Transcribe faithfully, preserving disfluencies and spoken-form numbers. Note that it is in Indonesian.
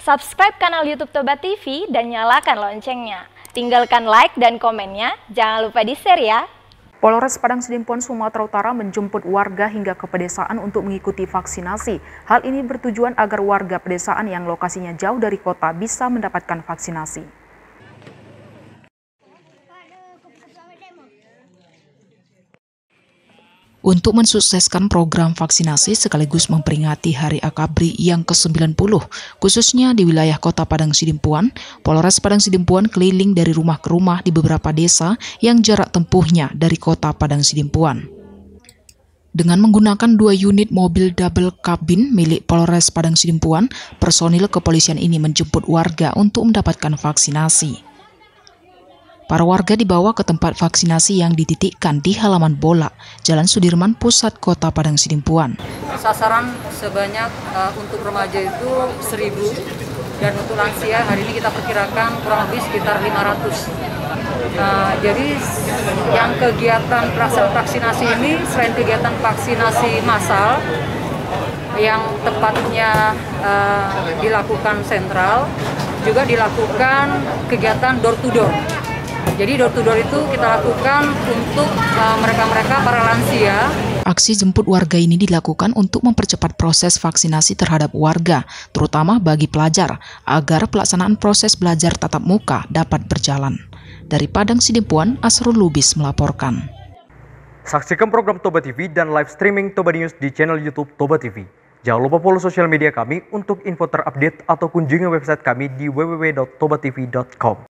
Subscribe kanal YouTube Toba T V dan nyalakan loncengnya. Tinggalkan like dan komennya, jangan lupa di-share ya. Polres Padang Sidimpuan, Sumatera Utara menjemput warga hingga ke pedesaan untuk mengikuti vaksinasi. Hal ini bertujuan agar warga pedesaan yang lokasinya jauh dari kota bisa mendapatkan vaksinasi. Untuk mensukseskan program vaksinasi sekaligus memperingati Hari Akabri yang ke sembilan puluh, khususnya di wilayah Kota Padang Sidimpuan, Polres Padang Sidimpuan keliling dari rumah ke rumah di beberapa desa yang jarak tempuhnya dari Kota Padang Sidimpuan. Dengan menggunakan dua unit mobil double kabin milik Polres Padang Sidimpuan, personil kepolisian ini menjemput warga untuk mendapatkan vaksinasi. Para warga dibawa ke tempat vaksinasi yang dititikkan di halaman bola, Jalan Sudirman, pusat Kota Padang Sidimpuan. Sasaran sebanyak uh, untuk remaja itu seribu, dan untuk lansia hari ini kita perkirakan kurang lebih sekitar lima ratus. Uh, jadi yang kegiatan pelaksanaan vaksinasi ini selain kegiatan vaksinasi massal yang tepatnya uh, dilakukan sentral, juga dilakukan kegiatan door to door. Jadi door to door itu kita lakukan untuk mereka-mereka uh, para lansia. Aksi jemput warga ini dilakukan untuk mempercepat proses vaksinasi terhadap warga, terutama bagi pelajar, agar pelaksanaan proses belajar tatap muka dapat berjalan. Dari Padang Sidimpuan, Asrul Lubis melaporkan. Saksikan program Toba T V dan live streaming Toba News di channel YouTube Toba T V. Jangan lupa follow sosial media kami untuk info terupdate atau kunjungi website kami di w w w dot toba t v dot com.